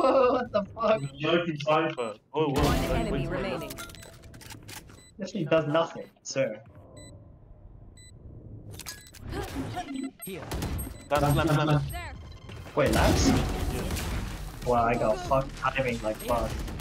What the fuck? Lurking Cypher. Oh, One wait, enemy wait, remaining. This thing does nothing, sir. Here. That's There. Wait, lads? Wow, I got fucked timing like fuck.